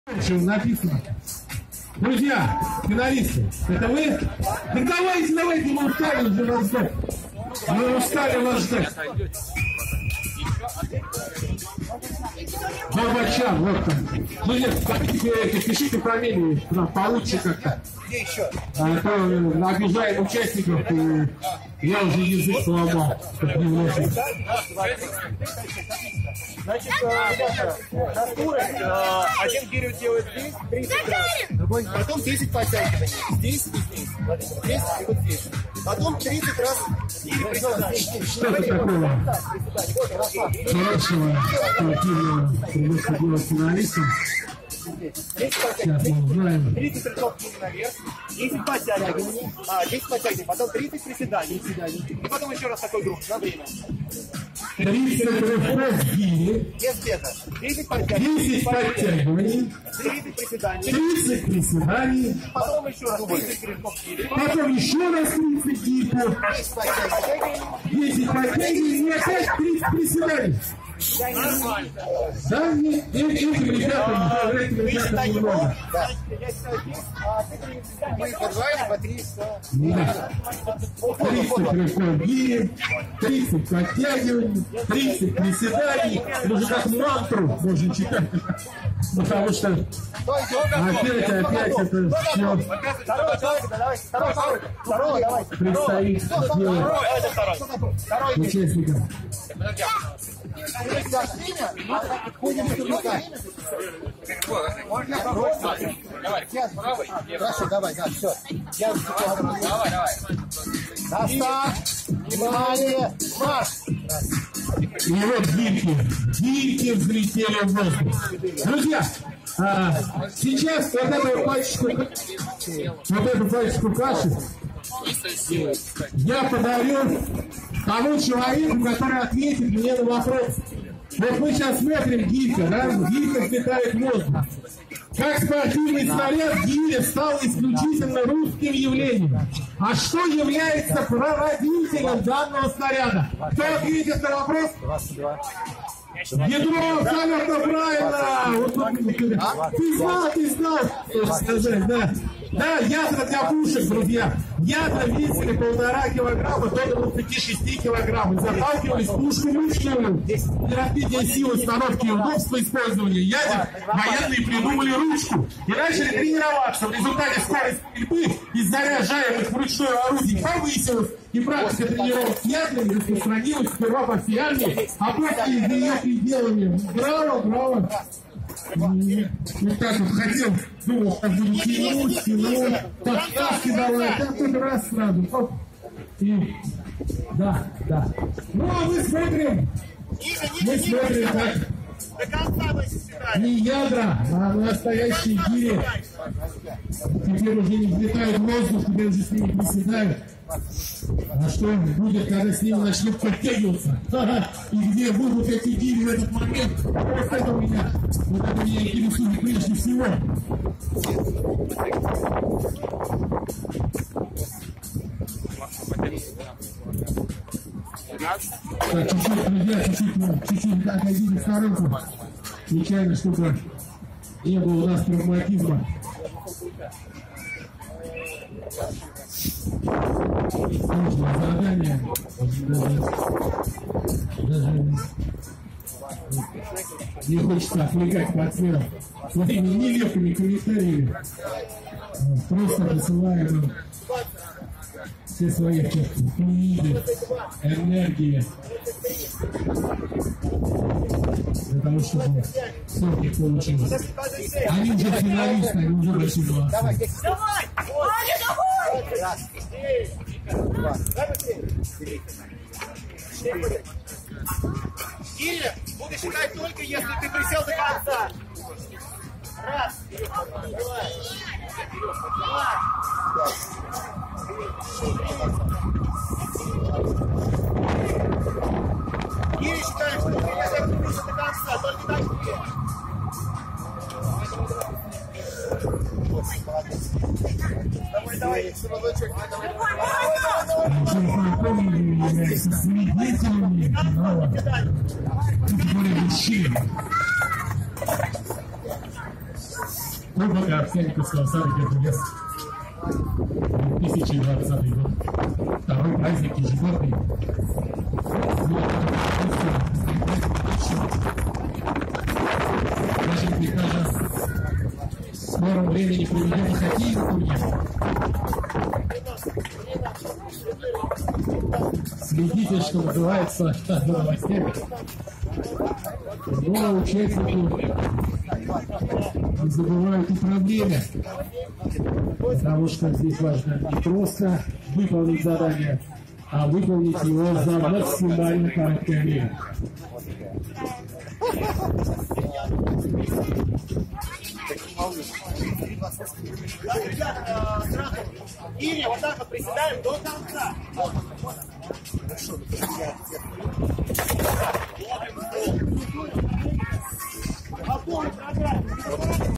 Написано. Друзья, финалисты, это вы? Так давайте, мы устали уже вас ждать. Мы устали вас ждать. Горбачан, вот там. Ну нет, пишите фамилии, получше как-то. Где еще? А то обижаем участников, и я уже язык сломал. Значит, ребята, на скорость один период делает здесь 30 раз, другой, потом 10 подтягиваний, здесь и здесь, здесь и вот здесь. Потом 30 раз Что-то такого хорошего, спортивного придется делать финалистам. Сейчас мы узнаем. 30 рывков наверх, 10 подтягиваний, 10 подтягиваний, потом 30 приседаний, и потом еще раз такой групп на время. 30 рывков в гире, Без веса. 10 10 подтягиваний, 30 приседаний, 30 приседаний, потом еще раз 30 рывков в гире, потом еще раз 30 гипов, 10 подтягиваний и опять 30 приседаний. Да, этим ребятам немного. мы подвали по 300. 30 рывков в гире, 30 подтягиваний, 30 приседаний. Уже как мантру можно читать. Потому что опять это все предстоит сделать участникам. Хорошо, давай, да, все. Настав, внимание, марш! И вот гирьки взлетели в воздух. Друзья, сейчас вот эту пачку каши я подарю тому человеку, который ответит мне на вопрос. Вот мы сейчас смотрим гирька, да? Гирька взлетает в воздух. Как спортивный снаряд гиря стал исключительно русским явлением. А что является проводителем данного снаряда? Кто ответит на вопрос? Ядро, абсолютно правильно! Вот, ты знал, что сказать, да. Да, ядра для пушек, друзья. Ядра весили 1,5 килограмма до 26 килограмм. И заталкивались в пушку ручную. Для развития силы, установки и удобства использования ядер военные придумали ручку. И начали тренироваться. В результате скорость стрельбы из заряжаемых вручную орудий повысилась. И практика тренировок с ядрами распространилась сперва по всей армии, а после за ее пределами. Браво! Вот так вот хотел, думал, как буду тянуть, подставки давать, а тут раз сразу, оп, и, да. Ну, а мы смотрим, как не ядра, а настоящие гири. Теперь уже не взлетают в воздух, теперь уже с ними приседают. А что будет, когда с ними начнут подтягиваться? И где будут эти гири в этот момент? Вот это меня интересует прежде всего. Так, чуть-чуть, друзья, чуть-чуть отойдите в сторонку. Нечаянно, чтобы не было у нас травматизма. Сложное задание. Даже не хочется отвлекать пацанов своими нелепыми комментариями. Просто присылаем все свои книги, энергии для того, чтобы все у них получилось. Они уже финалисты, они уже большие молодцы. Гири буду считать только, если ты присел до конца. Раз. Гири считаем, что ты если ты присел до конца, только так вверх. Давай, молодочек, является свидетелями категории мужчин. Кубок Арсеньевского сада Геркулес. 2020 год. Второй праздник ежегодный. Нашим прикажем в скором времени проведем хоккейный турнир. Следите, что называется, за новостями. Но участники не забывают и про время, потому что здесь важно не просто выполнить задание, а выполнить его за максимально короткое время. Ребята, сразу. Или вот так вот приседаем до конца.